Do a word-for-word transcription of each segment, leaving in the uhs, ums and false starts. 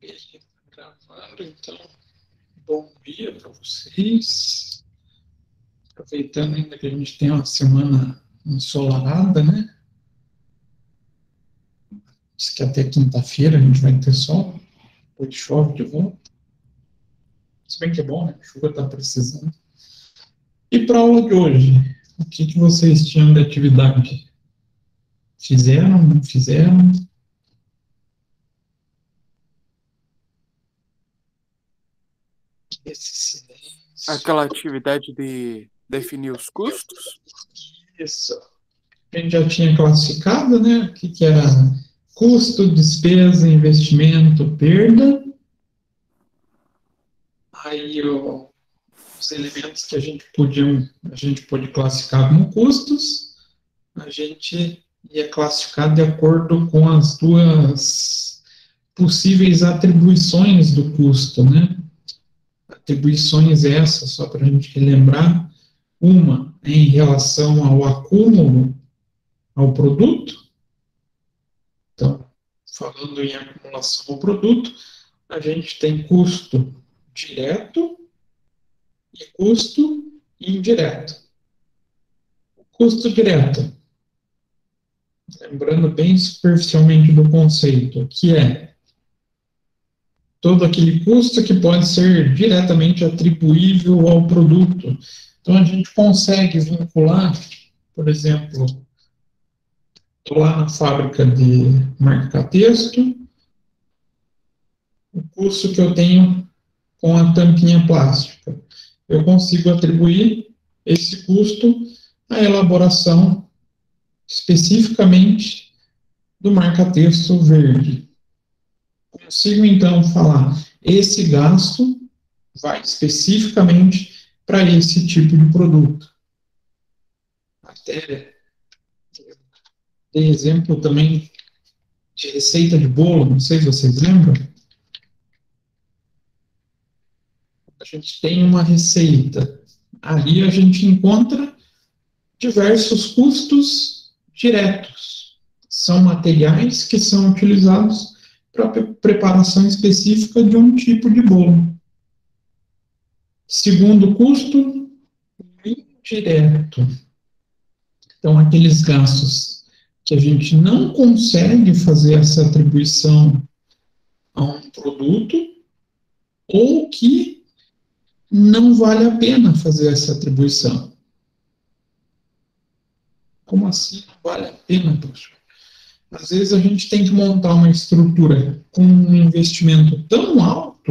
Beleza, gravando, então, bom dia para vocês. Aproveitando ainda que a gente tem uma semana ensolarada, né? Diz que até quinta-feira a gente vai ter sol, depois chove de volta. Se bem que é bom, né? A chuva está precisando. E para a aula de hoje, o que, que vocês tinham de atividade? Fizeram, não fizeram? Esse silêncio. Aquela atividade de definir os custos? Isso. A gente já tinha classificado, né? O que, que era custo, despesa, investimento, perda. Aí o, os elementos que a gente podia, a gente pode classificar como custos, a gente ia classificar de acordo com as duas possíveis atribuições do custo, né? Atribuições essas, só para a gente relembrar, uma em relação ao acúmulo ao produto. Então, falando em acumulação ao produto, a gente tem custo direto e custo indireto. Custo direto, lembrando bem superficialmente do conceito, que é todo aquele custo que pode ser diretamente atribuível ao produto. Então, a gente consegue vincular, por exemplo, estou lá na fábrica de marca-texto, o custo que eu tenho com a tampinha plástica. Eu consigo atribuir esse custo à elaboração especificamente do marca-texto verde. Consigo, então, falar, esse gasto vai especificamente para esse tipo de produto. Até dei exemplo também de receita de bolo, não sei se vocês lembram. A gente tem uma receita. Ali a gente encontra diversos custos diretos. São materiais que são utilizados para preparação específica de um tipo de bolo. Segundo custo, indireto. Então, aqueles gastos que a gente não consegue fazer essa atribuição a um produto ou que não vale a pena fazer essa atribuição. Como assim não vale a pena, professor? Às vezes a gente tem que montar uma estrutura com um investimento tão alto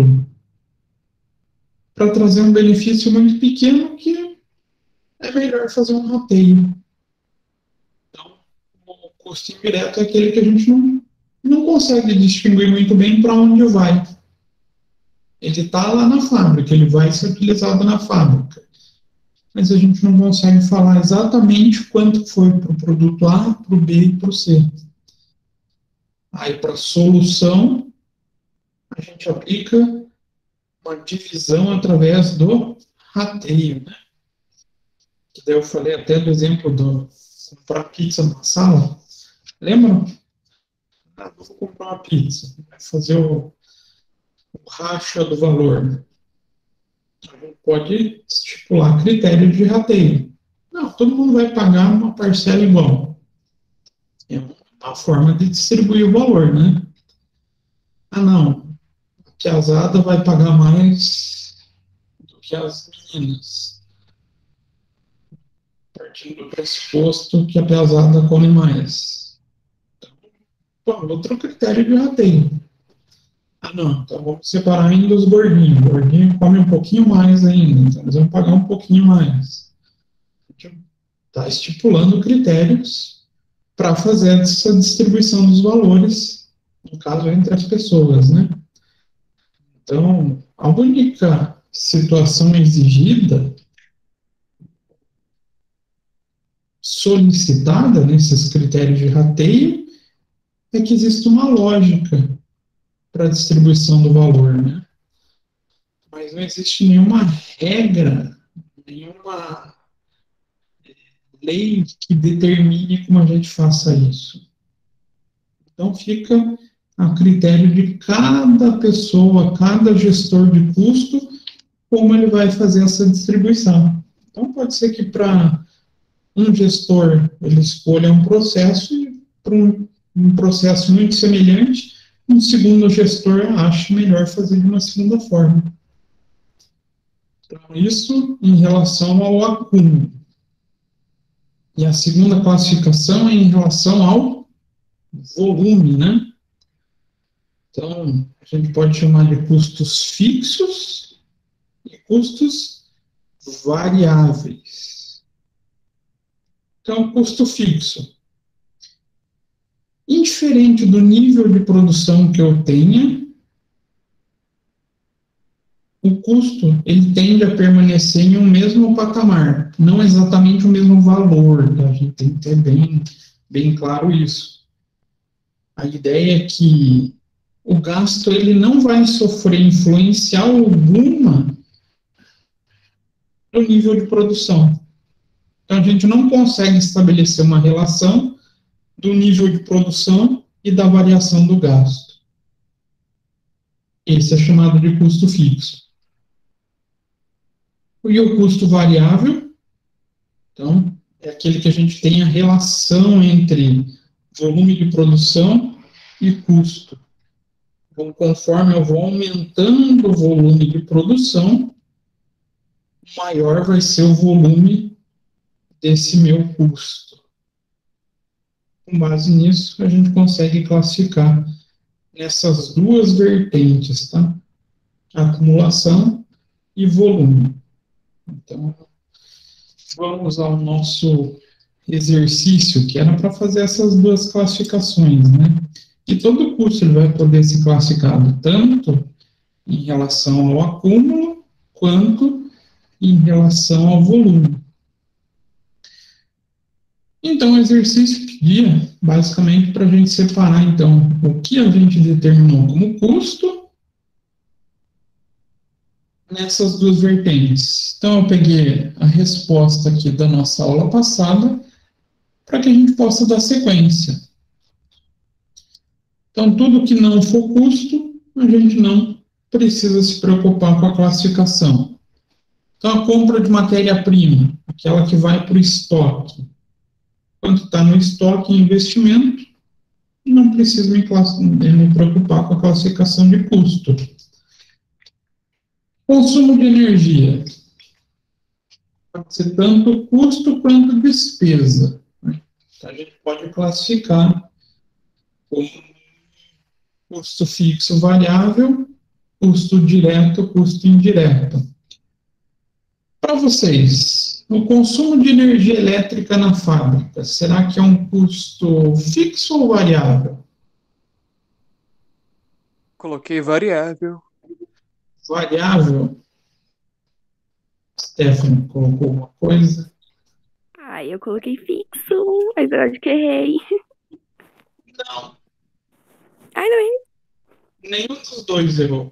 para trazer um benefício muito pequeno que é melhor fazer um rateio. Então, o custo indireto é aquele que a gente não, não consegue distinguir muito bem para onde vai. Ele está lá na fábrica, ele vai ser utilizado na fábrica. Mas a gente não consegue falar exatamente quanto foi para o produto A, para o B e para o C. Aí, para a solução, a gente aplica uma divisão através do rateio, né? Que daí eu falei até do exemplo do comprar pizza na sala. Lembra? Ah, vou comprar uma pizza. Vai fazer o, o racha do valor. A gente pode estipular critérios de rateio. Não, todo mundo vai pagar uma parcela igual. É uma forma de distribuir o valor, né? Ah, não. A piazada vai pagar mais do que as meninas. Partindo do pressuposto que a piazada come mais. Então, outro critério de rateio. Ah, não, então vamos separar ainda os gordinhos. O gordinho come um pouquinho mais ainda, então eles vão pagar um pouquinho mais. A gente está estipulando critérios para fazer essa distribuição dos valores, no caso, entre as pessoas, né? Então, a única situação exigida, solicitada nesses critérios de rateio, é que existe uma lógica para a distribuição do valor, né? Mas não existe nenhuma regra, nenhuma lei que determine como a gente faça isso. Então fica a critério de cada pessoa, cada gestor de custo, como ele vai fazer essa distribuição. Então, pode ser que para um gestor ele escolha um processo e para um, um processo muito semelhante, um segundo gestor ache melhor fazer de uma segunda forma. Então, isso em relação ao acúmulo. E a segunda classificação é em relação ao volume, né? Então, a gente pode chamar de custos fixos e custos variáveis. Então, custo fixo. Indiferente do nível de produção que eu tenha, o custo ele tende a permanecer em um mesmo patamar, não exatamente o mesmo valor, tá? A gente tem que ter bem, bem claro isso. A ideia é que o gasto ele não vai sofrer influência alguma do nível de produção. Então, a gente não consegue estabelecer uma relação do nível de produção e da variação do gasto. Esse é chamado de custo fixo. E o custo variável, então, é aquele que a gente tem a relação entre volume de produção e custo. Então, conforme eu vou aumentando o volume de produção, maior vai ser o volume desse meu custo. Com base nisso, a gente consegue classificar nessas duas vertentes, tá? Acumulação e volume. Então, vamos ao nosso exercício, que era para fazer essas duas classificações, né? E todo custo ele vai poder ser classificado tanto em relação ao acúmulo, quanto em relação ao volume. Então, o exercício pedia, basicamente, para a gente separar, então, o que a gente determinou como custo nessas duas vertentes. Então, eu peguei a resposta aqui da nossa aula passada para que a gente possa dar sequência. Então, tudo que não for custo, a gente não precisa se preocupar com a classificação. Então, a compra de matéria-prima, aquela que vai para o estoque. Quanto está no estoque e investimento, não preciso me, me preocupar com a classificação de custo. Consumo de energia. Pode ser tanto custo quanto despesa. Né? Então, a gente pode classificar como custo fixo variável, custo direto, custo indireto. Para vocês, o consumo de energia elétrica na fábrica, será que é um custo fixo ou variável? Coloquei variável. Variável. Stephanie colocou uma coisa. Ai, eu coloquei fixo, mas eu acho que errei. Não. Ai, não errei. Nenhum dos dois errou.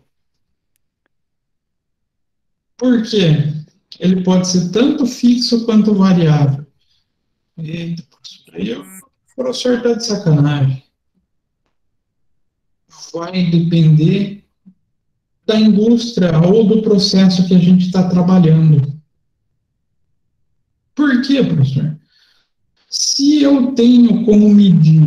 Por quê? Ele pode ser tanto fixo quanto variável. Eita, aí o professor está de sacanagem. Vai depender da indústria ou do processo que a gente está trabalhando. Por quê, professor? Se eu tenho como medir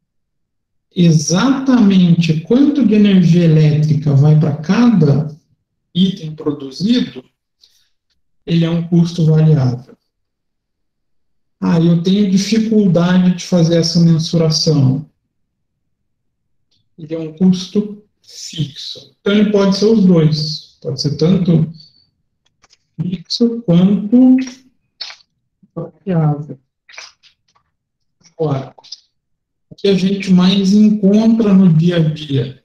exatamente quanto de energia elétrica vai para cada item produzido, ele é um custo variável. Ah, eu tenho dificuldade de fazer essa mensuração. Ele é um custo fixo. Então, ele pode ser os dois. Pode ser tanto fixo quanto variável. Agora, o que a gente mais encontra no dia a dia?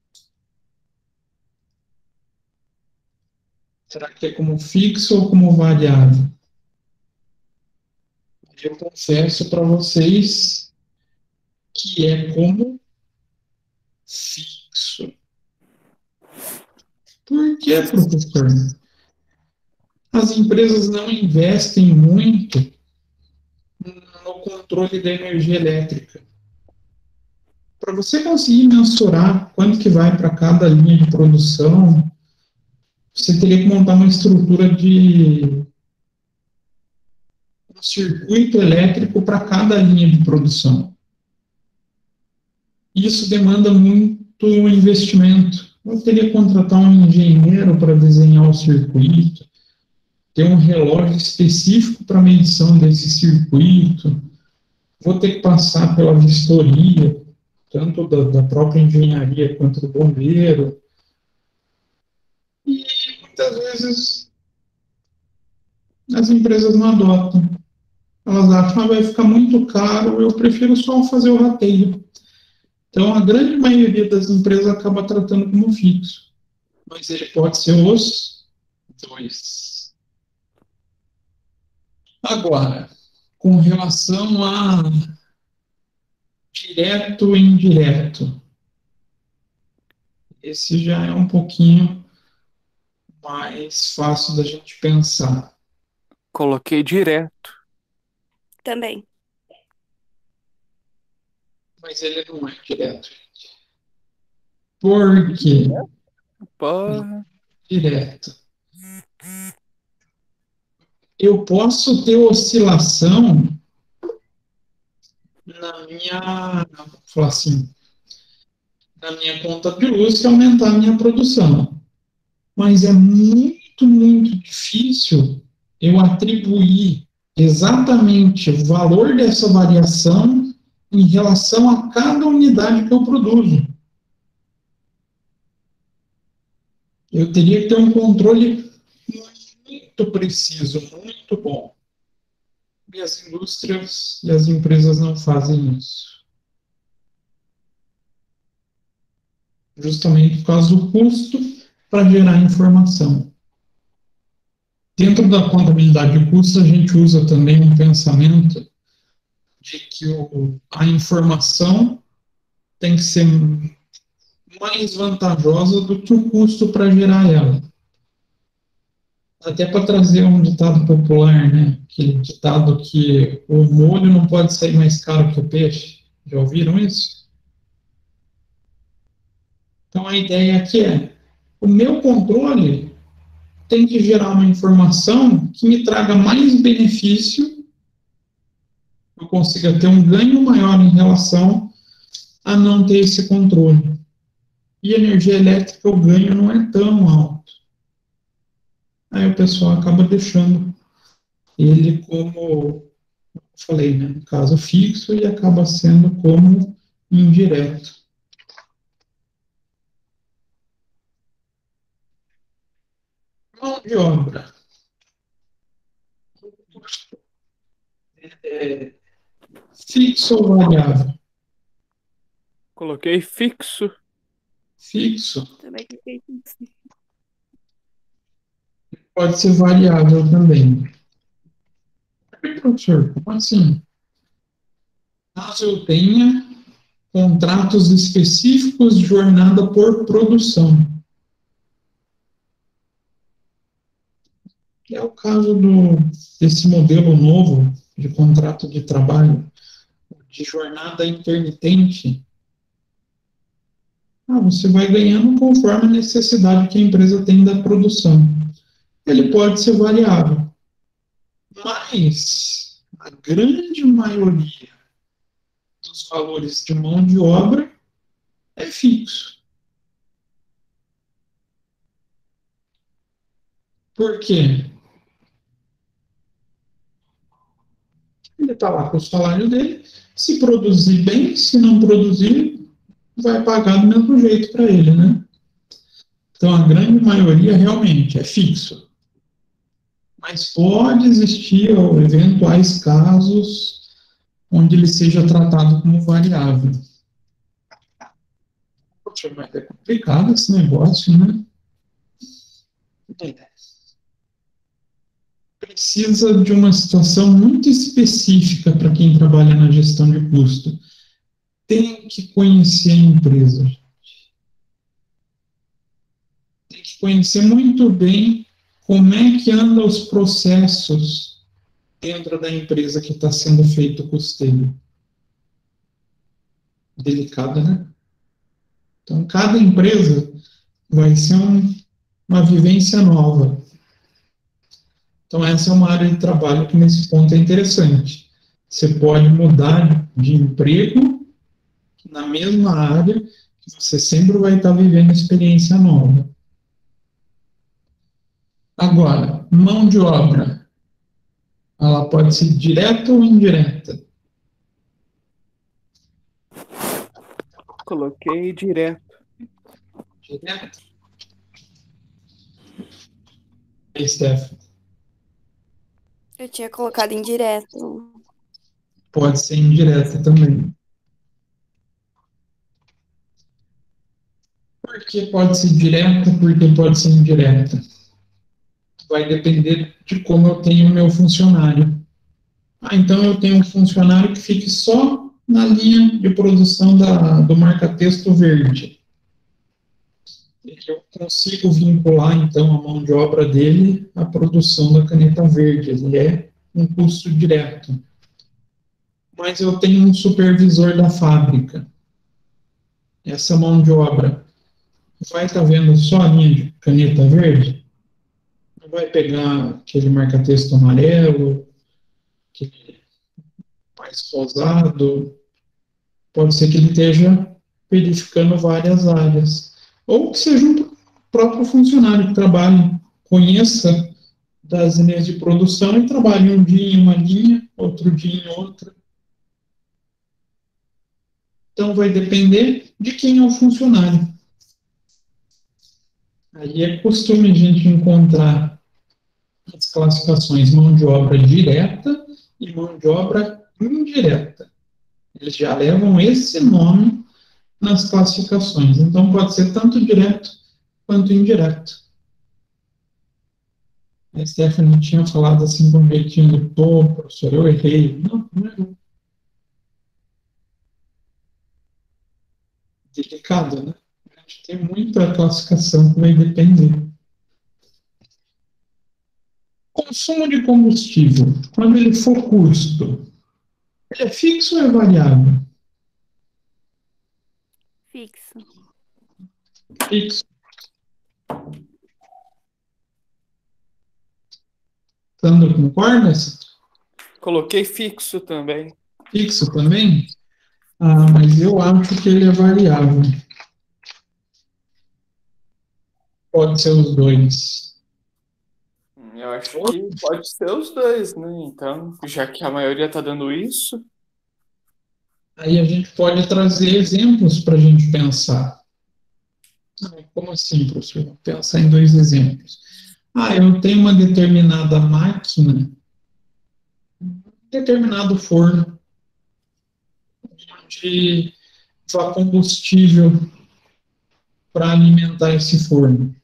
Será que é como fixo ou como variável? Eu confesso para vocês que é como fixo. Por que, professor? As empresas não investem muito no controle da energia elétrica. para você conseguir mensurar quanto que vai para cada linha de produção, você teria que montar uma estrutura de um circuito elétrico para cada linha de produção. Isso demanda muito investimento. Eu teria que contratar um engenheiro para desenhar o circuito, ter um relógio específico para medição desse circuito, vou ter que passar pela vistoria, tanto da, da própria engenharia quanto do bombeiro. E muitas vezes as empresas não adotam. Elas acham que vai ficar muito caro, eu prefiro só fazer o rateio. Então, a grande maioria das empresas acaba tratando como fixo. Mas ele pode ser os dois. Agora, com relação a direto e indireto, esse já é um pouquinho mais fácil da gente pensar. Coloquei direto. Também. Mas ele não é direto. Por quê? Porra. Direto. Eu posso ter oscilação na minha, vou falar assim, na minha conta de luz se aumentar a minha produção. Mas é muito, muito difícil eu atribuir exatamente o valor dessa variação em relação a cada unidade que eu produzo. Eu teria que ter um controle muito preciso, muito bom. E as indústrias e as empresas não fazem isso. Justamente por causa do custo para gerar informação. Dentro da contabilidade de custos, a gente usa também um pensamento de que o, a informação tem que ser mais vantajosa do que o custo para gerar ela. Até para trazer um ditado popular, né? Aquele ditado que o molho não pode sair mais caro que o peixe. Já ouviram isso? Então a ideia aqui é, o meu controle tem que gerar uma informação que me traga mais benefício, eu consiga ter um ganho maior em relação a não ter esse controle. E energia elétrica, o ganho não é tão alto. Aí o pessoal acaba deixando ele como, eu falei, né, no caso fixo, e acaba sendo como indireto. Mão de obra. É, fixo ou variável? Coloquei fixo. Fixo. Também fiquei fixo. Pode ser variável também. Professor, como assim? Caso eu tenha contratos específicos de jornada por produção. É o caso do, desse modelo novo de contrato de trabalho, de jornada intermitente. Ah, você vai ganhando conforme a necessidade que a empresa tem da produção. Ele pode ser variável, mas a grande maioria dos valores de mão de obra é fixo. Por quê? Ele está lá com o salário dele, se produzir bem, se não produzir, vai pagar do mesmo jeito para ele, né? Então, a grande maioria realmente é fixo. Mas pode existir eventuais casos onde ele seja tratado como variável. Poxa, mas é complicado esse negócio, né? Precisa de uma situação muito específica para quem trabalha na gestão de custo. Tem que conhecer a empresa. Tem que conhecer muito bem como é que andam os processos dentro da empresa que está sendo feito o custeio. delicada, né? Então, cada empresa vai ser um, uma vivência nova. Então, essa é uma área de trabalho que, nesse ponto, é interessante. Você pode mudar de emprego na mesma área, que você sempre vai estar vivendo experiência nova. Agora, mão de obra, ela pode ser direta ou indireta? Coloquei direto. Direta. E Steph, Eu tinha colocado em direto. pode ser indireta também. Por que pode ser direta? Por que pode ser indireta? Vai depender de como eu tenho o meu funcionário. Ah, então eu tenho um funcionário que fique só na linha de produção da, do marca-texto verde. Eu consigo vincular, então, a mão de obra dele à produção da caneta verde. Ele é um custo direto. Mas eu tenho um supervisor da fábrica. Essa mão de obra vai estar vendo só a linha de caneta verde? Não vai pegar aquele marca-texto amarelo, aquele mais rosado? Pode ser que ele esteja verificando várias áreas. Ou que seja um próprio funcionário que trabalhe, conheça das linhas de produção e trabalhe um dia em uma linha, outro dia em outra. Então, vai depender de quem é o funcionário. Aí é costume a gente encontrar as classificações mão de obra direta e mão de obra indireta. Eles já levam esse nome nas classificações. Então, pode ser tanto direto quanto indireto. A Stephanie tinha falado assim com um jeitinho do tom, professor, eu errei. Não, não errou. Delicado, né? A gente tem muita classificação que vai depender. Consumo de combustível, quando ele for custo, ele é fixo ou é variável? Fixo. Fixo. Sandro, concorda? Coloquei fixo também. Fixo também? Ah, mas eu acho que ele é variável. Pode ser os dois. Eu acho que pode ser os dois, né? Então, já que a maioria está dando isso. Aí a gente pode trazer exemplos para a gente pensar. Como assim, professor? Vou pensar em dois exemplos. Ah, eu tenho uma determinada máquina, um determinado forno, onde vai combustível para alimentar esse forno.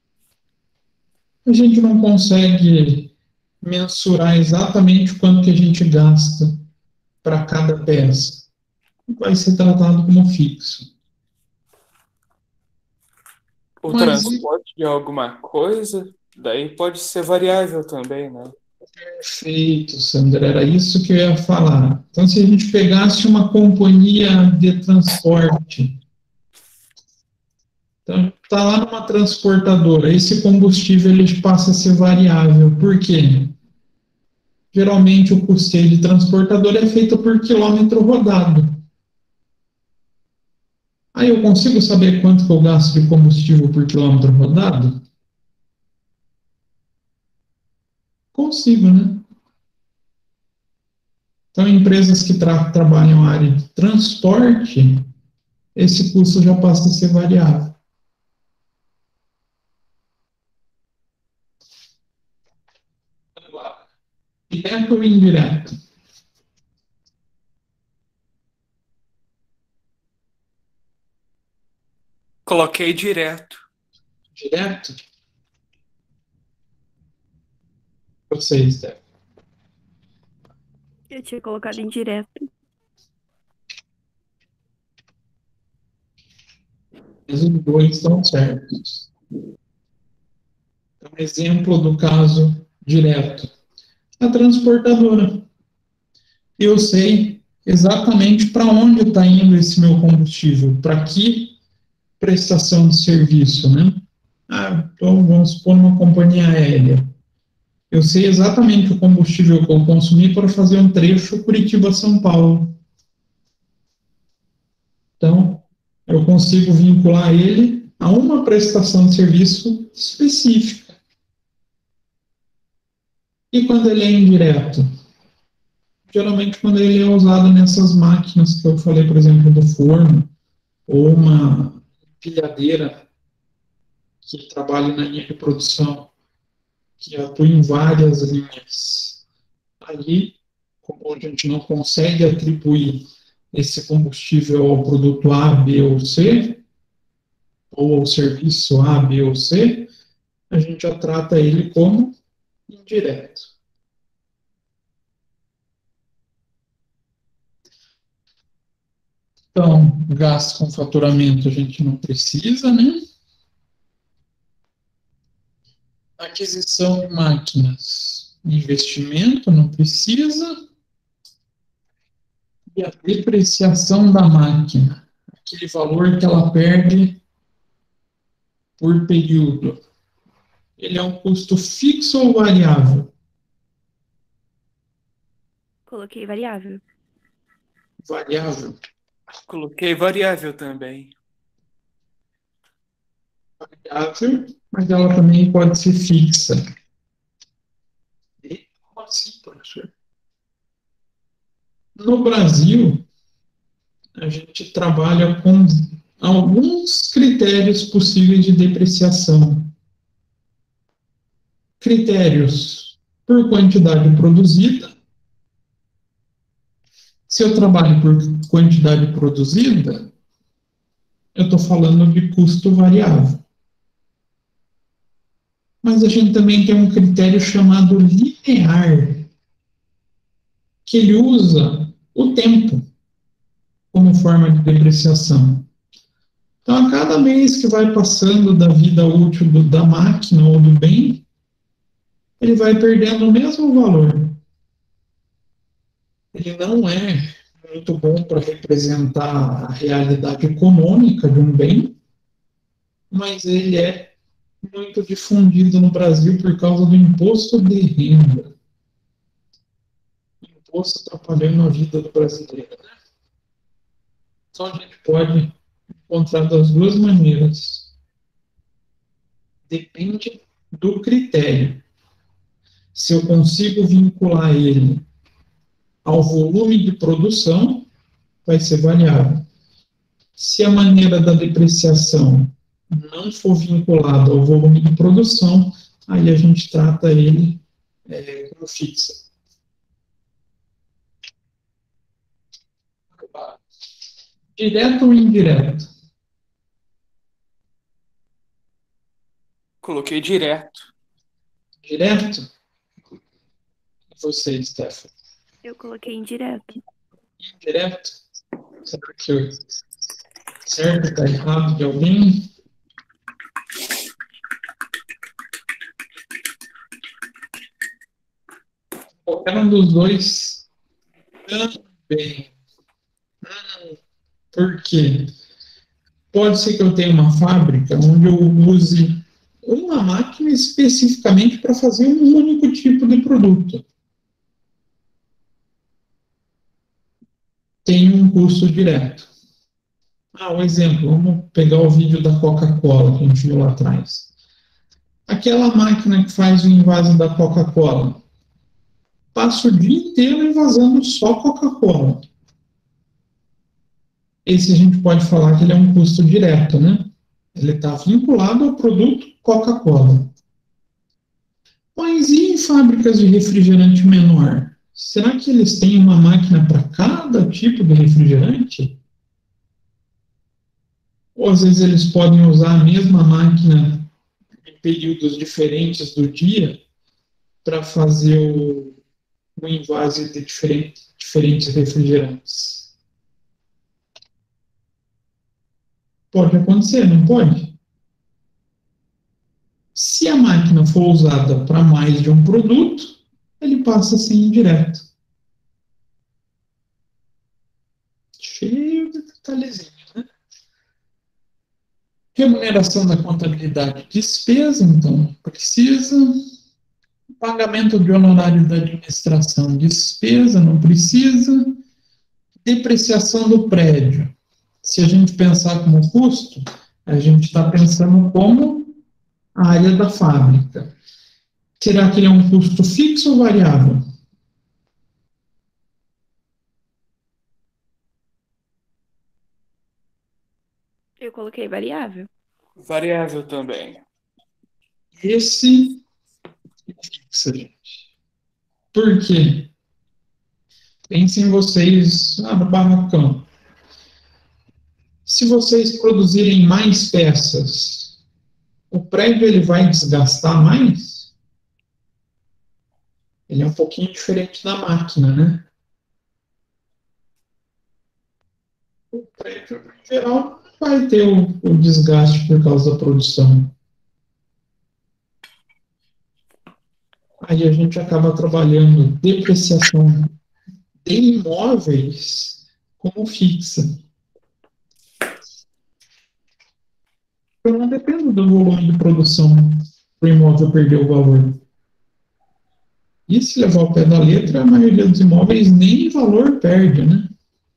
A gente não consegue mensurar exatamente quanto que a gente gasta para cada peça. Vai ser tratado como fixo. O Mas- transporte de alguma coisa, daí pode ser variável também, né? Perfeito, Sandra, era isso que eu ia falar. Então, se a gente pegasse uma companhia de transporte, então, está lá numa transportadora, esse combustível ele passa a ser variável. Por quê? Geralmente o custeio de transportadora é feito por quilômetro rodado. Aí eu consigo saber quanto que eu gasto de combustível por quilômetro rodado? Consigo, né? Então, empresas que tra trabalham na área de transporte, esse custo já passa a ser variável. Direto ou indireto? Coloquei direto. Direto? Vocês, Steph. Eu tinha colocado em direto. Mas os dois estão certos. Então, exemplo do caso direto. A transportadora. Eu sei exatamente para onde está indo esse meu combustível, para que prestação de serviço, né? Ah, então vamos supor uma companhia aérea. Eu sei exatamente o combustível que eu consumi para fazer um trecho Curitiba-São Paulo. Então, eu consigo vincular ele a uma prestação de serviço específica. E quando ele é indireto? Geralmente quando ele é usado nessas máquinas que eu falei, por exemplo, do forno, ou uma empilhadeira que trabalha na linha de produção, que atua em várias linhas. Aí, como a gente não consegue atribuir esse combustível ao produto A, B ou C, ou ao serviço A, B ou C, a gente já trata ele como indireto. Então, gasto com faturamento a gente não precisa, né? Aquisição de máquinas, investimento não precisa. E a depreciação da máquina, aquele valor que ela perde por período, ele é um custo fixo ou variável? Coloquei variável. Variável. Coloquei variável também. Variável, mas ela também pode ser fixa. E como assim, professor? No Brasil, a gente trabalha com alguns critérios possíveis de depreciação. Critérios por quantidade produzida. Se eu trabalho por quantidade produzida, eu estou falando de custo variável. Mas a gente também tem um critério chamado linear, que ele usa o tempo como forma de depreciação. Então, a cada mês que vai passando da vida útil do, da máquina ou do bem, ele vai perdendo o mesmo valor. Ele não é muito bom para representar a realidade econômica de um bem, mas ele é muito difundido no Brasil por causa do imposto de renda. O imposto atrapalhando a vida do brasileiro, né? Então, a gente pode encontrar das duas maneiras. Depende do critério. Se eu consigo vincular ele ao volume de produção, vai ser variável. Se a maneira da depreciação não for vinculada ao volume de produção, aí a gente trata ele é, como fixa. Direto ou indireto? Coloquei direto. Direto? E você, Stephanie? Eu coloquei indireto. Indireto? Será que eu certo, está errado de alguém? Qualquer um dos dois também. Hum, por quê? Pode ser que eu tenha uma fábrica onde eu use uma máquina especificamente para fazer um único tipo de produto. Tem um custo direto. Ah, um exemplo, vamos pegar o vídeo da Coca-Cola que a gente viu lá atrás. Aquela máquina que faz o invase da Coca-Cola passa o dia inteiro envasando só Coca-Cola. Esse a gente pode falar que ele é um custo direto, né? Ele está vinculado ao produto Coca-Cola. Mas e em fábricas de refrigerante menor? Será que eles têm uma máquina para cada tipo de refrigerante? Ou às vezes eles podem usar a mesma máquina em períodos diferentes do dia para fazer o, o invase de diferente, diferentes refrigerantes? Pode acontecer, não pode? Se a máquina for usada para mais de um produto, ele passa a ser indireto. Remuneração da contabilidade, despesa, então precisa. Pagamento de honorários da administração, despesa, não precisa. Depreciação do prédio. Se a gente pensar como custo, a gente está pensando como a área da fábrica. Será que ele é um custo fixo ou variável? Eu coloquei variável. Variável também. Esse é fixa, gente. Por quê? Pensem vocês ah, no barracão. Se vocês produzirem mais peças, o prédio ele vai desgastar mais? Ele é um pouquinho diferente da máquina, né? O prédio, em geral, vai ter o, o desgaste por causa da produção. Aí a gente acaba trabalhando depreciação de imóveis como fixa. Eu não dependo do volume de produção para o imóvel perder o valor. E se levar ao pé da letra, a maioria dos imóveis nem valor perde, né?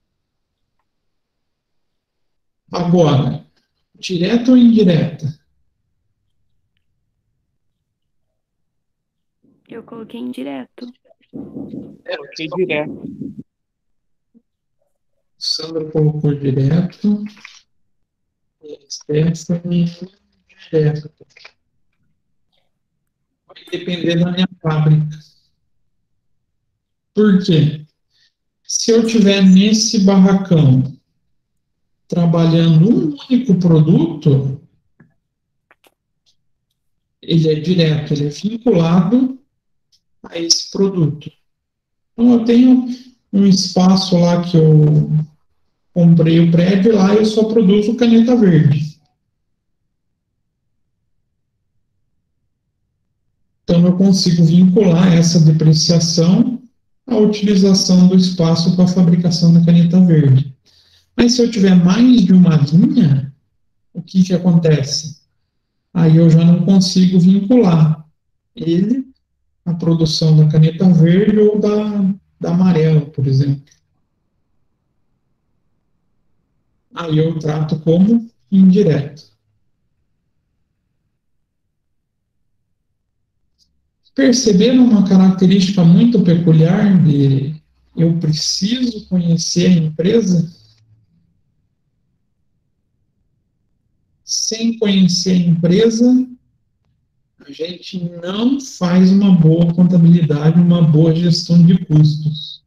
Agora, direta ou indireta? Eu coloquei indireto. Coloquei direto. Sandra colocou direto. Stephanie, direto. Vai depender da minha fábrica. Por quê? Se eu tiver nesse barracão trabalhando um único produto, ele é direto, ele é vinculado a esse produto. Então, eu tenho um espaço lá que eu comprei o prédio, lá eu só produzo caneta verde. Então, eu consigo vincular essa depreciação à utilização do espaço para a fabricação da caneta verde. Mas se eu tiver mais de uma linha, o que, que acontece? Aí eu já não consigo vincular ele à produção da caneta verde ou da, da amarela, por exemplo. Aí eu trato como indireto. Perceberam uma característica muito peculiar de eu preciso conhecer a empresa? Sem conhecer a empresa, a gente não faz uma boa contabilidade, uma boa gestão de custos.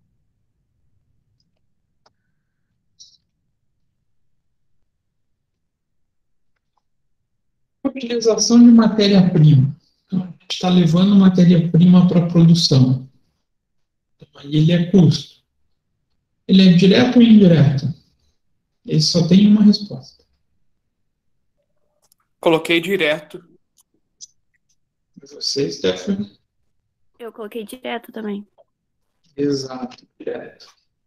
Utilização de matéria-prima. Então, a gente está levando matéria-prima para a produção. Então, aí ele é custo. Ele é direto ou indireto? Ele só tem uma resposta. Coloquei direto. E você, Stephanie? Eu coloquei direto também. Exato, direto.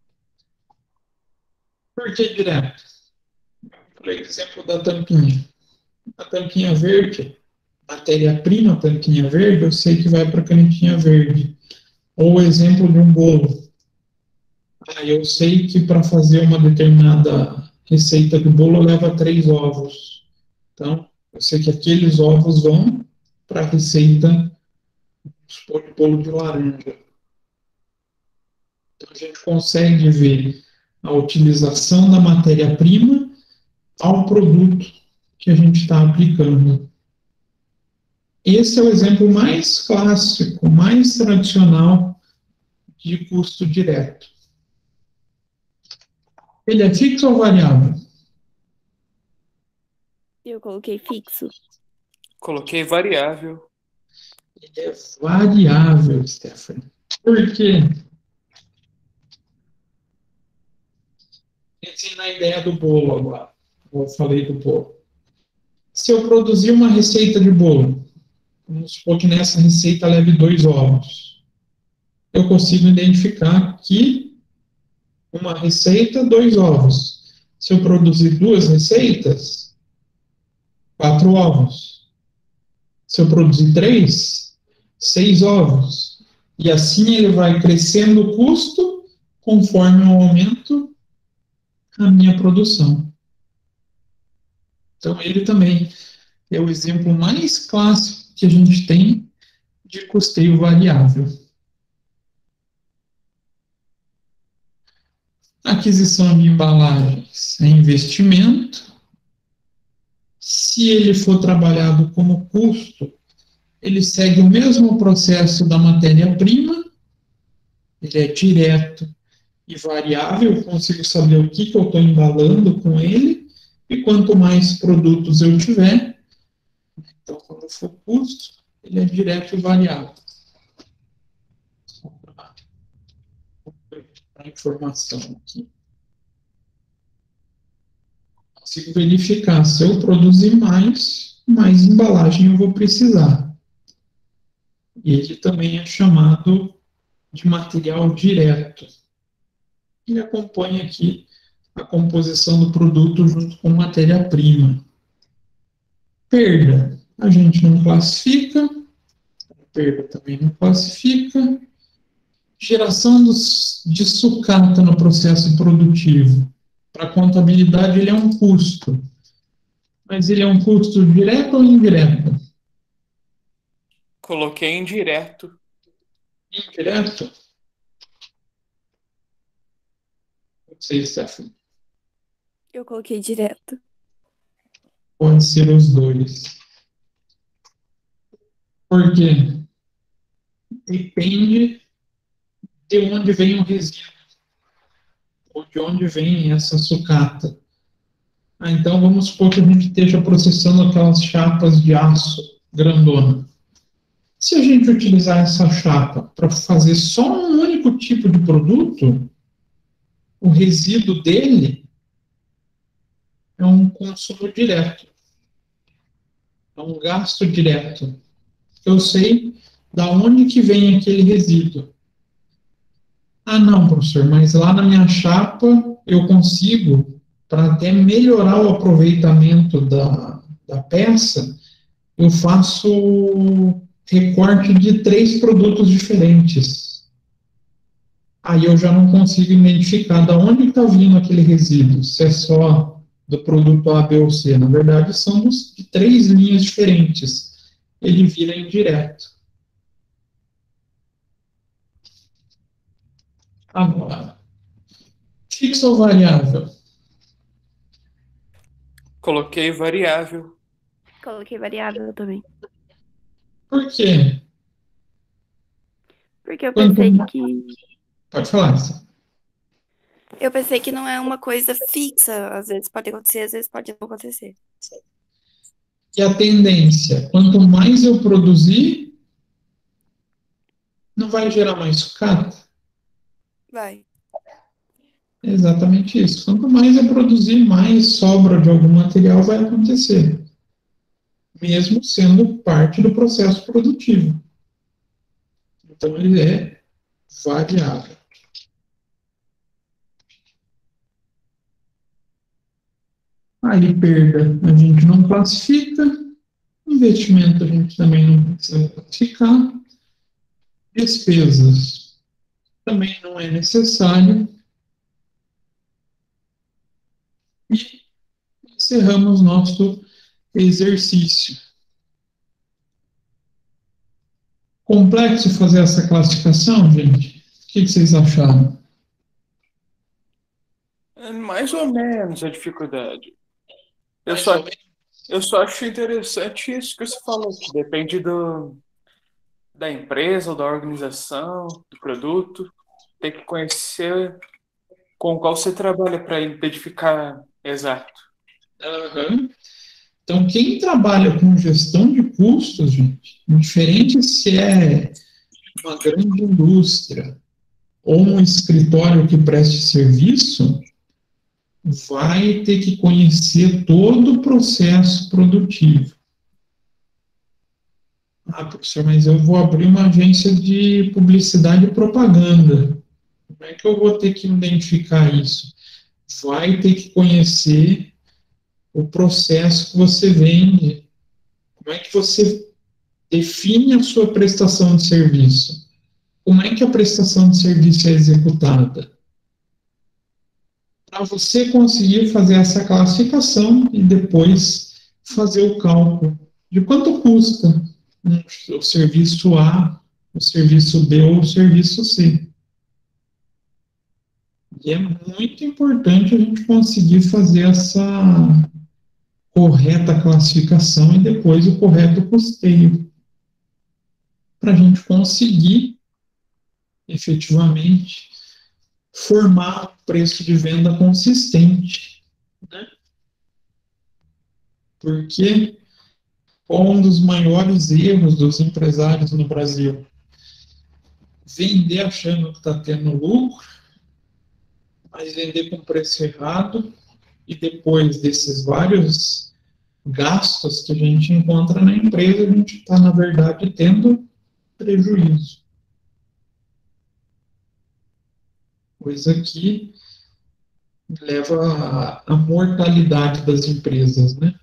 Por que direto? Por exemplo da tampinha. A tampinha verde, matéria-prima, tampinha verde, eu sei que vai para a canetinha verde. Ou o exemplo de um bolo. Ah, eu sei que para fazer uma determinada receita de bolo leva três ovos. Então, eu sei que aqueles ovos vão para a receita de bolo de laranja. Então, a gente consegue ver a utilização da matéria-prima ao produto que a gente está aplicando. Esse é o exemplo mais clássico, mais tradicional de custo direto. Ele é fixo ou variável? Eu coloquei fixo. Coloquei variável. Ele é variável, Stephanie. Por quê? Pensei na ideia do bolo agora. Eu falei do bolo. Se eu produzir uma receita de bolo, vamos supor que nessa receita leve dois ovos, eu consigo identificar que uma receita, dois ovos. Se eu produzir duas receitas, quatro ovos. Se eu produzir três, seis ovos. E assim ele vai crescendo o custo conforme eu aumento a minha produção. Então, ele também é o exemplo mais clássico que a gente tem de custeio variável. Aquisição de embalagens é investimento. Se ele for trabalhado como custo, ele segue o mesmo processo da matéria-prima, ele é direto e variável, eu consigo saber o que, que eu estou embalando com ele, e quanto mais produtos eu tiver, então quando for custo, ele é direto e variável. Só para a informação aqui. Consigo verificar se eu produzir mais, mais embalagem eu vou precisar. E ele também é chamado de material direto. Ele acompanha aqui a composição do produto junto com matéria-prima. Perda, a gente não classifica. Perda também não classifica. Geração dos, de sucata no processo produtivo. Para a contabilidade, ele é um custo. Mas ele é um custo direto ou indireto? Coloquei indireto. Indireto? Não sei, Stephanie. Eu coloquei direto. Pode ser os dois. Por quê? Depende de onde vem o resíduo, ou de onde vem essa sucata. Ah, então, vamos supor que a gente esteja processando aquelas chapas de aço grandona. Se a gente utilizar essa chapa para fazer só um único tipo de produto, o resíduo dele é um consumo direto, é um gasto direto. Eu sei da onde que vem aquele resíduo. Ah, não, professor, mas lá na minha chapa eu consigo, para até melhorar o aproveitamento da, da peça, eu faço recorte de três produtos diferentes. Aí eu já não consigo identificar de onde está vindo aquele resíduo, se é só do produto A, B ou C. Na verdade, são dos, de três linhas diferentes. Ele vira indireto. Agora, fixo ou variável? Coloquei variável. Coloquei variável também. Por quê? Porque eu Quanto- pensei que. Pode falar. Sam. Eu pensei que não é uma coisa fixa. Às vezes pode acontecer, às vezes pode não acontecer. E a tendência, quanto mais eu produzir, não vai gerar mais sucata? Vai. É exatamente isso. Quanto mais eu produzir, mais sobra de algum material vai acontecer. Mesmo sendo parte do processo produtivo. Então, ele é variável. Aí, perda, a gente não classifica. Investimento, a gente também não precisa classificar. Despesas, também não é necessário. E encerramos nosso exercício. Complexo fazer essa classificação, gente? O que vocês acharam? É mais ou menos a dificuldade. Eu só, eu só acho interessante isso que você falou, que depende do, da empresa ou da organização, do produto. Tem que conhecer com qual você trabalha para identificar exato. Aham. Então, quem trabalha com gestão de custos, gente, diferente se é uma grande indústria ou um escritório que preste serviço, vai ter que conhecer todo o processo produtivo. Ah, professor, mas eu vou abrir uma agência de publicidade e propaganda. Como é que eu vou ter que identificar isso? Vai ter que conhecer o processo que você vende, como é que você define a sua prestação de serviço, como é que a prestação de serviço é executada, para você conseguir fazer essa classificação e depois fazer o cálculo de quanto custa o serviço A, o serviço B ou o serviço C. E é muito importante a gente conseguir fazer essa correta classificação e depois o correto custeio, para a gente conseguir efetivamente formar um preço de venda consistente, né? Porque um dos maiores erros dos empresários no Brasil, vender achando que está tendo lucro, mas vender com preço errado, e depois desses vários gastos que a gente encontra na empresa, a gente está, na verdade, tendo prejuízo. Coisa que leva à mortalidade das empresas, né?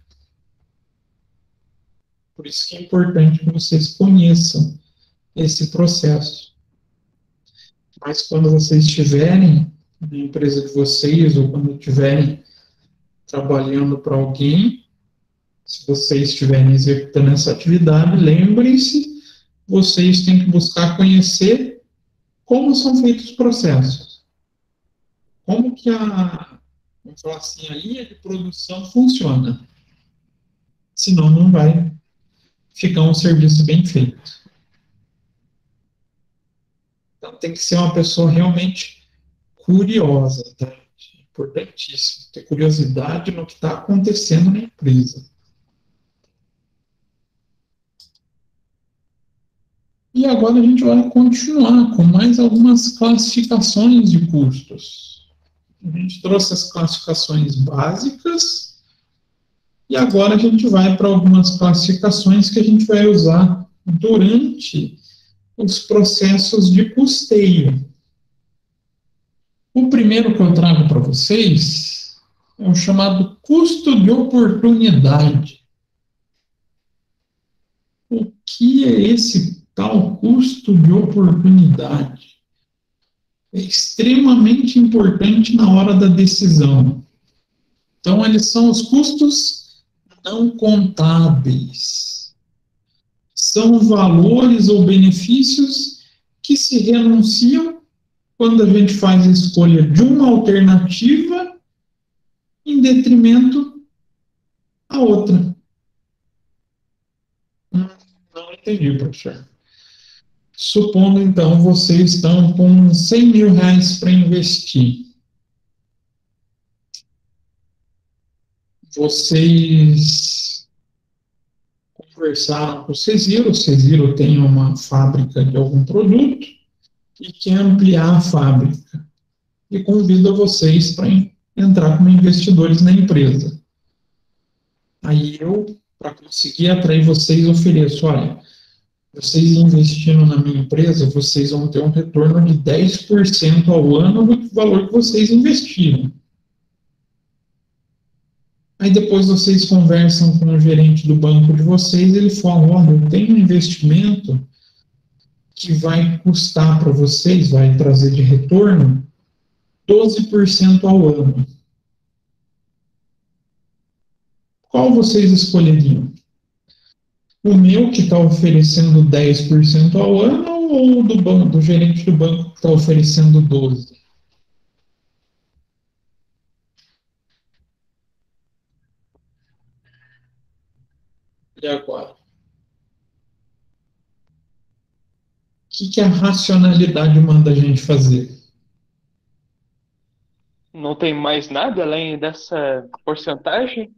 Por isso que é importante que vocês conheçam esse processo. Mas quando vocês estiverem na empresa de vocês, ou quando estiverem trabalhando para alguém, se vocês estiverem executando essa atividade, lembrem-se, vocês têm que buscar conhecer como são feitos os processos. Como que a, vamos falar assim, a linha de produção funciona. Senão não vai ficar um serviço bem feito. Então tem que ser uma pessoa realmente curiosa, tá? Importantíssimo, ter curiosidade no que está acontecendo na empresa. E agora a gente vai continuar com mais algumas classificações de custos. A gente trouxe as classificações básicas e agora a gente vai para algumas classificações que a gente vai usar durante os processos de custeio. O primeiro que eu trago para vocês é o chamado custo de oportunidade. O que é esse tal custo de oportunidade? É extremamente importante na hora da decisão. Então, eles são os custos não contábeis. São valores ou benefícios que se renunciam quando a gente faz a escolha de uma alternativa em detrimento à outra. Hum, não entendi, professor. Supondo, então, vocês estão com cem mil reais para investir. Vocês conversaram com o Cesiro, o Cesiro tem uma fábrica de algum produto e quer ampliar a fábrica. E convida vocês para entrar como investidores na empresa. Aí eu, para conseguir atrair vocês, ofereço, olha, vocês investindo na minha empresa, vocês vão ter um retorno de dez por cento ao ano do valor que vocês investiram. Aí depois vocês conversam com o gerente do banco de vocês, ele fala, olha, eu tenho um investimento que vai custar para vocês, vai trazer de retorno doze por cento ao ano. Qual vocês escolheriam? O meu, que está oferecendo dez por cento ao ano, ou o do, banco, do gerente do banco, que está oferecendo doze por cento? E agora? O que, que a racionalidade manda a gente fazer? Não tem mais nada além dessa porcentagem?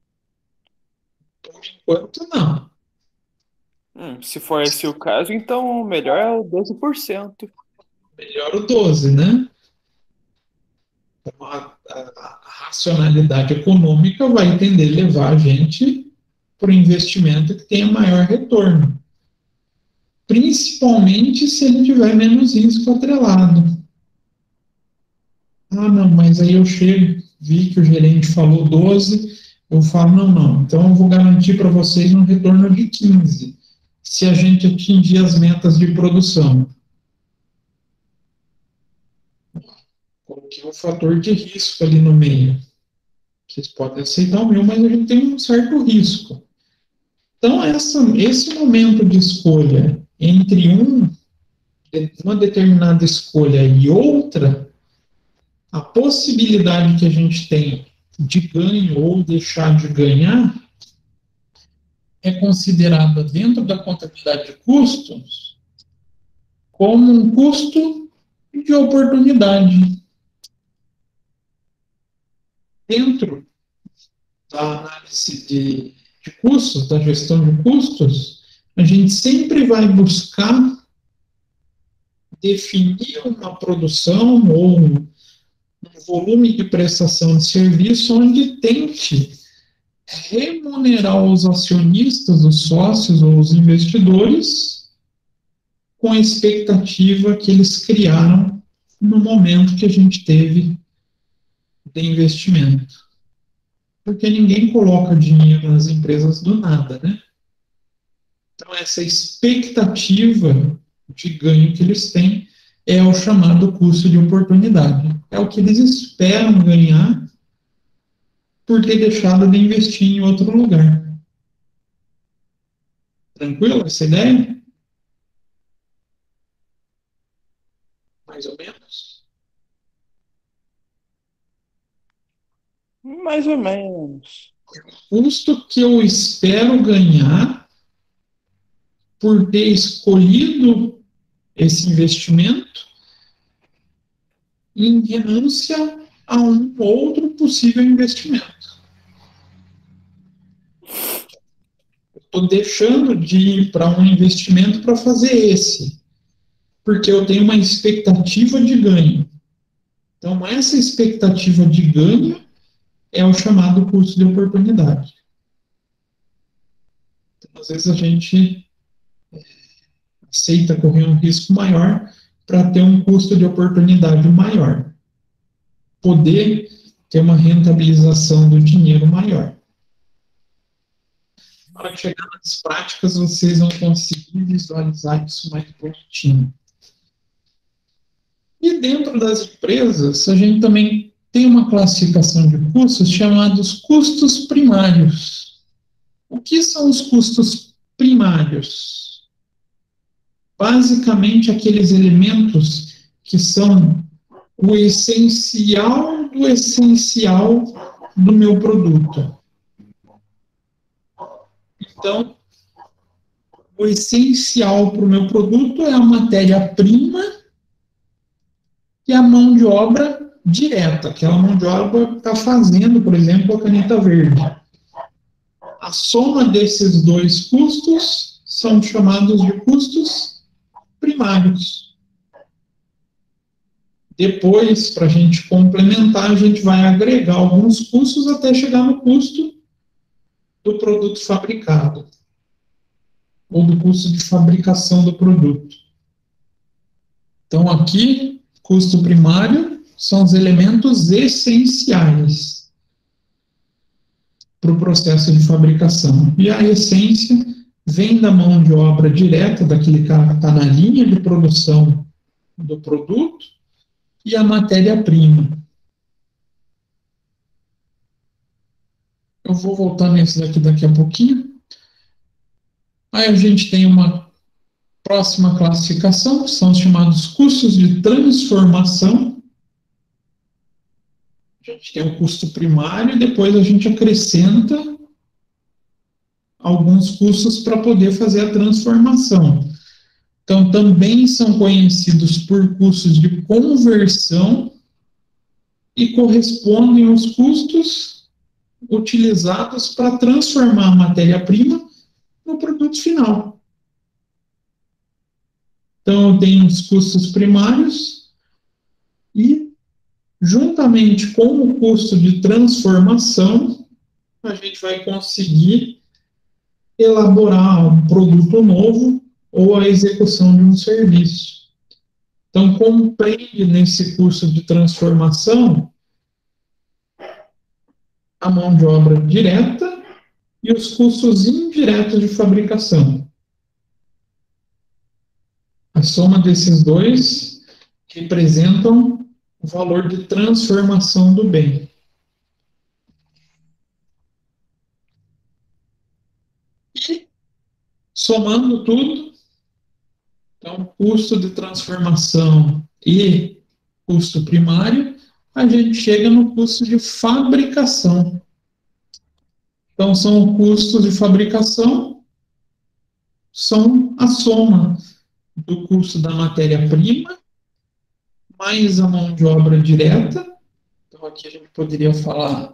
Por enquanto, não. Hum, se for esse o caso, então o melhor é o doze por cento. Melhor o doze, né? Então, a, a, a racionalidade econômica vai tender a levar a gente para o investimento que tenha maior retorno. Principalmente se ele tiver menos risco atrelado. Ah, não, mas aí eu chego, vi que o gerente falou doze, Eu falo, não, não, então eu vou garantir para vocês um retorno de quinze, se a gente atingir as metas de produção. Coloquei um fator de risco ali no meio. Vocês podem aceitar o meu, mas a gente tem um certo risco. Então, essa, esse momento de escolha entre um, uma determinada escolha e outra, a possibilidade que a gente tem de ganho ou deixar de ganhar é considerada dentro da contabilidade de custos como um custo de oportunidade. Dentro da análise de, de custos, da gestão de custos, a gente sempre vai buscar definir uma produção ou um, um volume de prestação de serviço onde tente remunerar os acionistas, os sócios ou os investidores com a expectativa que eles criaram no momento que a gente teve de investimento. Porque ninguém coloca dinheiro nas empresas do nada, né? Então, essa expectativa de ganho que eles têm é o chamado custo de oportunidade. É o que eles esperam ganhar por ter deixado de investir em outro lugar. Tranquilo essa ideia? Mais ou menos? Mais ou menos. Custo que eu espero ganhar por ter escolhido esse investimento em renúncia a um outro possível investimento. Estou deixando de ir para um investimento para fazer esse, porque eu tenho uma expectativa de ganho. Então, essa expectativa de ganho é o chamado custo de oportunidade. Então, às vezes a gente aceita correr um risco maior para ter um custo de oportunidade maior. Poder ter uma rentabilização do dinheiro maior. Na hora que chegar nas práticas, vocês vão conseguir visualizar isso mais bonitinho. E dentro das empresas, a gente também tem uma classificação de custos chamados custos primários. O que são os custos primários? Basicamente, aqueles elementos que são o essencial do essencial do meu produto. Então, o essencial para o meu produto é a matéria-prima e a mão de obra direta, aquela mão de obra que está fazendo, por exemplo, a caneta verde. A soma desses dois custos são chamados de custos primários. Depois, para a gente complementar, a gente vai agregar alguns custos até chegar no custo do produto fabricado, ou do custo de fabricação do produto. Então, aqui, custo primário são os elementos essenciais para o processo de fabricação. E a essência vem da mão de obra direta daquele cara que está na linha de produção do produto e a matéria-prima. Eu vou voltar nesse daqui daqui a pouquinho. Aí a gente tem uma próxima classificação, que são os chamados custos de transformação. A gente tem o custo primário e depois a gente acrescenta alguns custos para poder fazer a transformação. Então, também são conhecidos por custos de conversão e correspondem aos custos utilizados para transformar a matéria-prima no produto final. Então, eu tenho os custos primários e, juntamente com o custo de transformação, a gente vai conseguir elaborar um produto novo ou a execução de um serviço. Então, compreende nesse curso de transformação a mão de obra direta e os custos indiretos de fabricação. A soma desses dois representam o valor de transformação do bem. E, somando tudo, então, custo de transformação e custo primário, a gente chega no custo de fabricação. Então, são custos de fabricação, são a soma do custo da matéria-prima, mais a mão de obra direta. Então, aqui a gente poderia falar,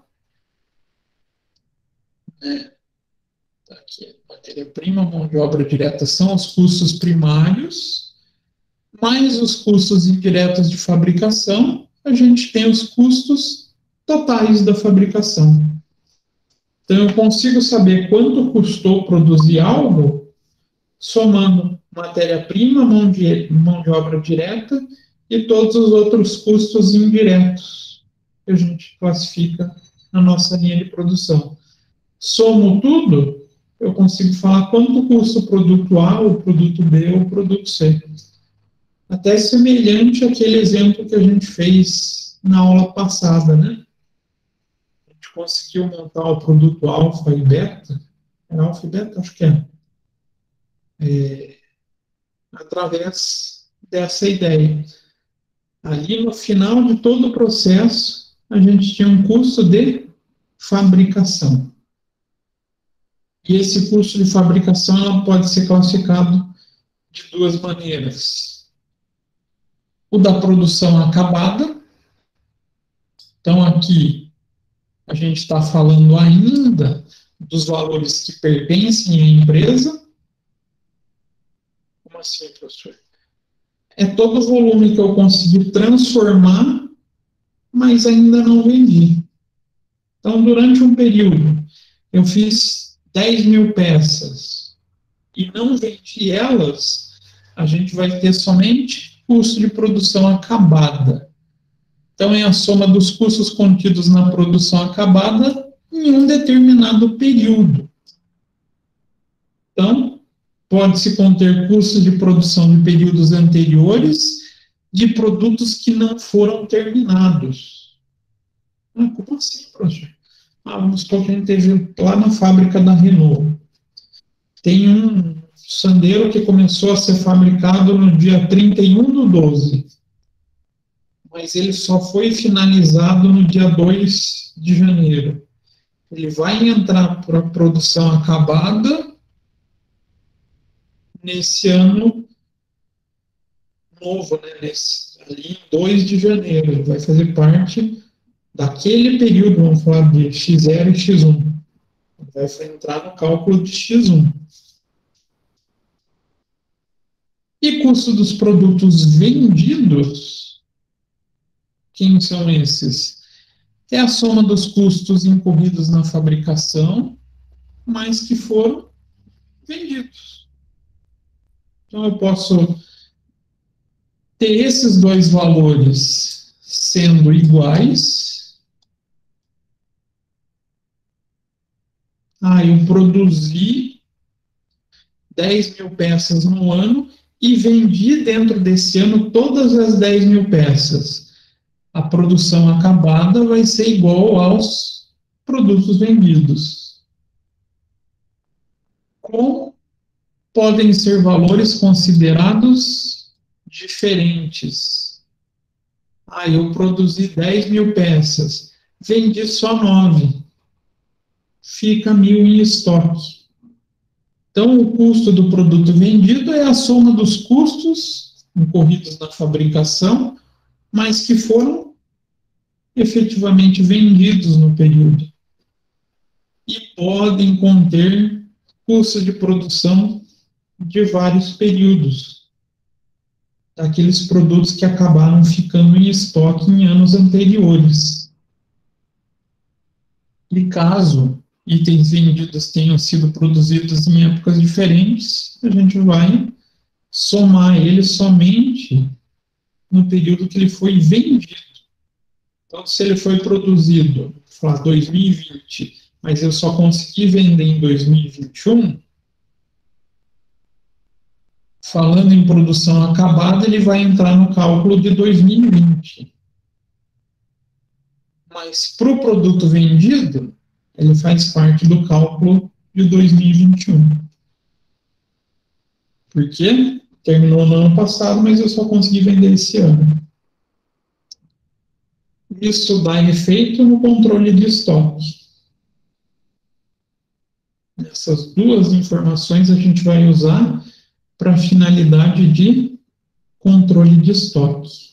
né, aqui, matéria-prima, mão de obra direta são os custos primários, mais os custos indiretos de fabricação, a gente tem os custos totais da fabricação. Então, eu consigo saber quanto custou produzir algo, somando matéria-prima, mão de, mão de obra direta e todos os outros custos indiretos que a gente classifica na nossa linha de produção. Somo tudo, eu consigo falar quanto custa o produto A, o produto B ou o produto C. Até semelhante àquele exemplo que a gente fez na aula passada, né? A gente conseguiu montar o produto alfa e beta, é alfa e beta? Acho que é. É, através dessa ideia. Ali no final de todo o processo, a gente tinha um custo de fabricação. E esse custo de fabricação ela pode ser classificado de duas maneiras. O da produção acabada. Então, aqui, a gente está falando ainda dos valores que pertencem à empresa. Como assim, professor? É todo o volume que eu consegui transformar, mas ainda não vendi. Então, durante um período, eu fiz dez mil peças e não vendi elas, a gente vai ter somente custo de produção acabada. Então, é a soma dos custos contidos na produção acabada em um determinado período. Então, pode-se conter custos de produção de períodos anteriores de produtos que não foram terminados. Ah, como assim, professor? Ah, vamos supor que a gente teve lá na fábrica da Renault. Tem um Sandero que começou a ser fabricado no dia trinta e um do doze, mas ele só foi finalizado no dia dois de janeiro. Ele vai entrar para a produção acabada nesse ano novo, né? Nesse, ali em dois de janeiro. Ele vai fazer parte daquele período, vamos falar de X zero e X um. Ele vai entrar no cálculo de X um. E custo dos produtos vendidos, quem são esses? É a soma dos custos incorridos na fabricação, mas que foram vendidos. Então, eu posso ter esses dois valores sendo iguais. Ah, eu produzi dez mil peças no ano e vendi dentro desse ano todas as dez mil peças. A produção acabada vai ser igual aos produtos vendidos. Como podem ser valores considerados diferentes? Ah, eu produzi dez mil peças, vendi só nove. Fica mil em estoque. Então, o custo do produto vendido é a soma dos custos incorridos na fabricação, mas que foram efetivamente vendidos no período. E podem conter custos de produção de vários períodos, daqueles produtos que acabaram ficando em estoque em anos anteriores. E caso itens vendidos tenham sido produzidos em épocas diferentes, a gente vai somar ele somente no período que ele foi vendido. Então, se ele foi produzido, vou falar dois mil e vinte, mas eu só consegui vender em dois mil e vinte e um, falando em produção acabada, ele vai entrar no cálculo de dois mil e vinte. Mas para o produto vendido, ele faz parte do cálculo de dois mil e vinte e um. Por quê? Terminou no ano passado, mas eu só consegui vender esse ano. Isso dá efeito no controle de estoque. Essas duas informações a gente vai usar para a finalidade de controle de estoque.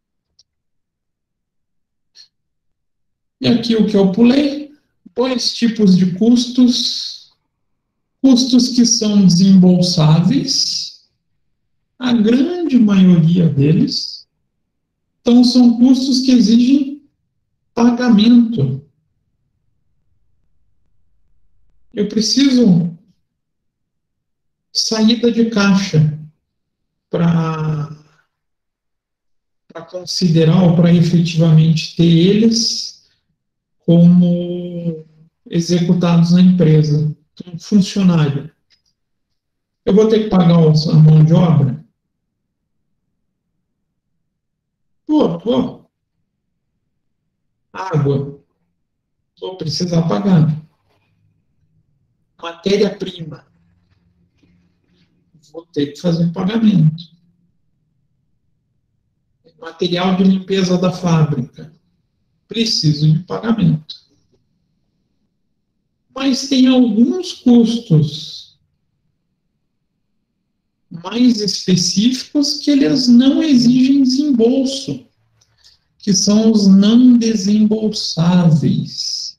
E aqui o que eu pulei, dois tipos de custos, custos que são desembolsáveis, a grande maioria deles, então são custos que exigem pagamento. Eu preciso saída de caixa para para considerar ou para efetivamente ter eles como executados na empresa. Então, funcionário. Eu vou ter que pagar a mão de obra? Pô, pô. Água. Vou precisar pagar. Matéria-prima. Vou ter que fazer um pagamento. Material de limpeza da fábrica. Preciso de pagamento. Mas tem alguns custos mais específicos que eles não exigem desembolso, que são os não desembolsáveis.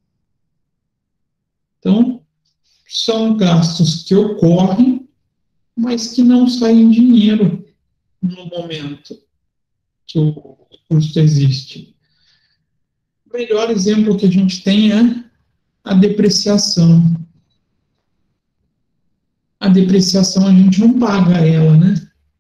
Então, são gastos que ocorrem, mas que não saem dinheiro no momento que o custo existe. O melhor exemplo que a gente tem é a depreciação. A depreciação a gente não paga ela, né?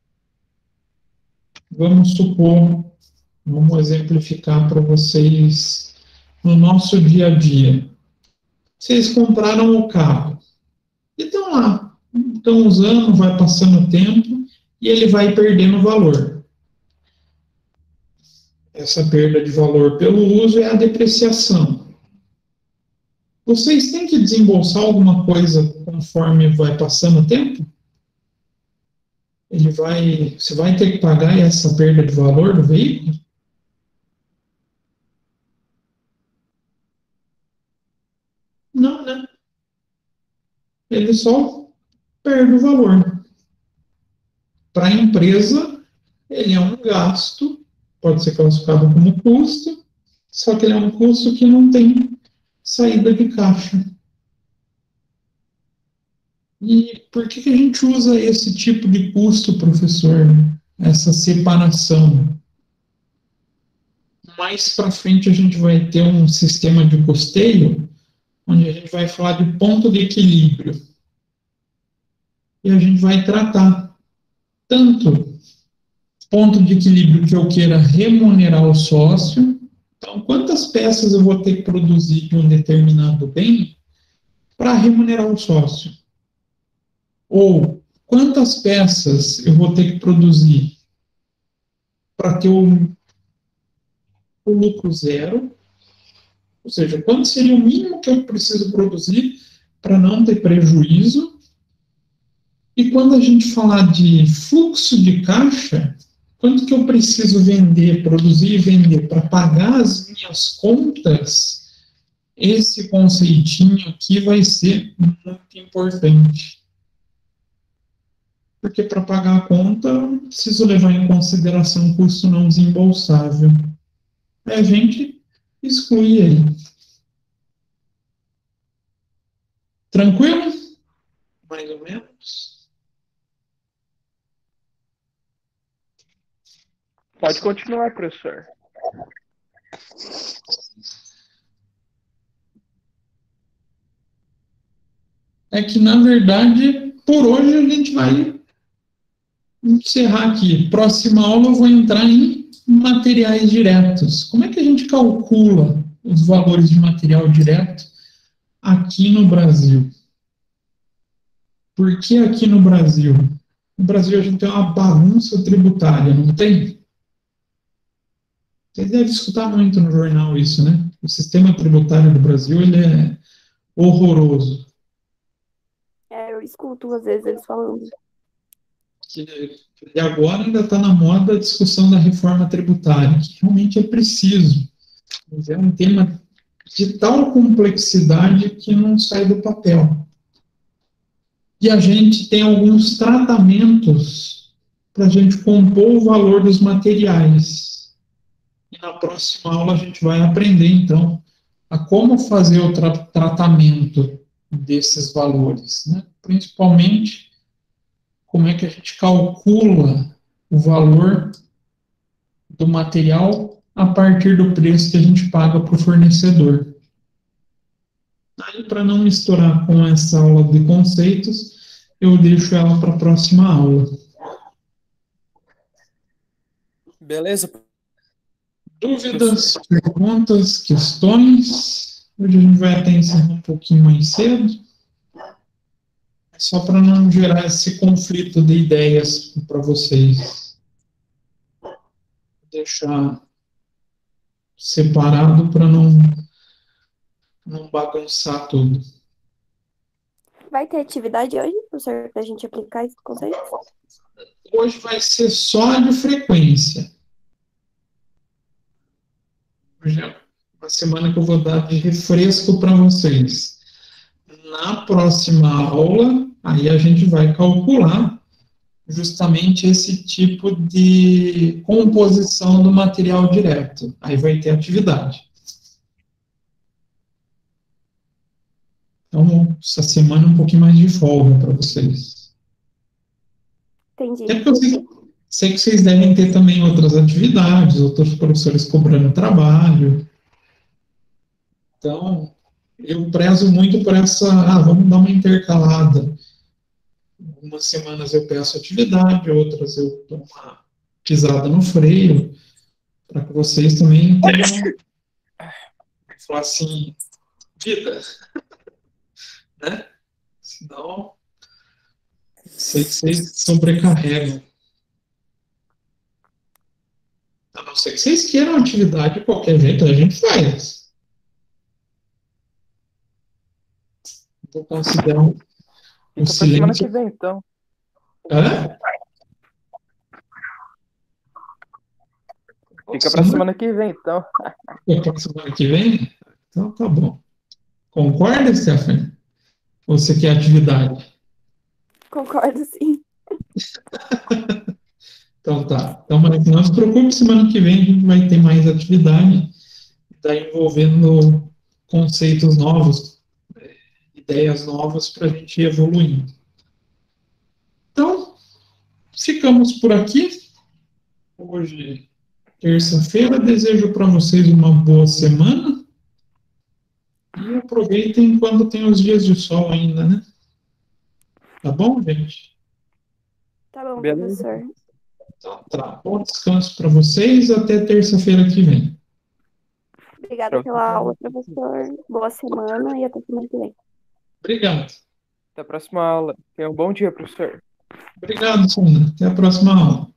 Vamos supor, vamos exemplificar para vocês no nosso dia a dia. Vocês compraram o carro e estão lá, estão usando, vai passando o tempo e ele vai perdendo valor. Essa perda de valor pelo uso é a depreciação. Vocês têm que desembolsar alguma coisa conforme vai passando o tempo? Ele vai, você vai ter que pagar essa perda de valor do veículo? Não, né? Ele só perde o valor. Para a empresa, ele é um gasto, pode ser classificado como custo, só que ele é um custo que não tem saída de caixa. E por que, que a gente usa esse tipo de custo, professor? Essa separação? Mais para frente a gente vai ter um sistema de custeio, onde a gente vai falar de ponto de equilíbrio. E a gente vai tratar tanto ponto de equilíbrio que eu queira remunerar o sócio. Então, quantas peças eu vou ter que produzir de um determinado bem para remunerar o sócio? Ou quantas peças eu vou ter que produzir para ter o, o lucro zero? Ou seja, quanto seria o mínimo que eu preciso produzir para não ter prejuízo? E quando a gente falar de fluxo de caixa, quanto que eu preciso vender, produzir e vender para pagar as minhas contas? Esse conceitinho aqui vai ser muito importante. Porque para pagar a conta, eu preciso levar em consideração o custo não desembolsável. Aí a gente exclui ele. Tranquilo? Mais ou menos? Pode continuar, professor. É que, na verdade, por hoje a gente vai encerrar aqui. Próxima aula eu vou entrar em materiais diretos. Como é que a gente calcula os valores de material direto aqui no Brasil? Por que aqui no Brasil? No Brasil a gente tem uma bagunça tributária, não tem? Vocês devem escutar muito no jornal isso, né? O sistema tributário do Brasil, ele é horroroso. É, eu escuto às vezes eles falando. Que, e agora ainda está na moda a discussão da reforma tributária, que realmente é preciso. Mas é um tema de tal complexidade que não sai do papel. E a gente tem alguns tratamentos para a gente compor o valor dos materiais. E na próxima aula a gente vai aprender, então, a como fazer o tra tratamento desses valores, né? Principalmente, como é que a gente calcula o valor do material a partir do preço que a gente paga para o fornecedor. Aí, para não misturar com essa aula de conceitos, eu deixo ela para a próxima aula. Beleza? Dúvidas, perguntas, questões? Hoje a gente vai até encerrar um pouquinho mais cedo. Só para não gerar esse conflito de ideias para vocês. Vou deixar separado para não, não bagunçar tudo. Vai ter atividade hoje, professor, para a gente aplicar esse conceito? Hoje vai ser só de frequência. Hoje é uma semana que eu vou dar de refresco para vocês. Na próxima aula, aí a gente vai calcular justamente esse tipo de composição do material direto. Aí vai ter atividade. Então, essa semana é um pouquinho mais de folga para vocês. Entendi. Até porque eu sei, sei que vocês devem ter também outras atividades, outros professores cobrando trabalho. Então, eu prezo muito por essa, ah, vamos dar uma intercalada. Algumas semanas eu peço atividade, outras eu dou uma pisada no freio, para que vocês também tenham, falar assim, vida, né? Senão, sei que vocês sobrecarregam. A não ser que vocês queiram atividade de qualquer jeito, a gente faz. Vou considerar um, um Fica pra semana silêncio. que vem, então. Hã? Fica pra semana que vem, então. Fica pra semana que vem? Então tá bom. Concorda, Stephanie? Ou você quer atividade? Concordo, sim. Então tá. Então, mas não se preocupe, semana que vem a gente vai ter mais atividade, está envolvendo conceitos novos, ideias novas para a gente ir evoluindo. Então, ficamos por aqui. Hoje, terça-feira, desejo para vocês uma boa semana. E aproveitem enquanto tem os dias de sol ainda, né? Tá bom, gente? Tá bom, Beleza. professor. Então tá. Bom descanso para vocês. Até terça-feira que vem. Obrigada pela aula, professor. Boa semana e até semana que vem. Obrigado. Até a próxima aula. Tenha um bom dia, professor. Obrigado, Sandra. Até a próxima aula.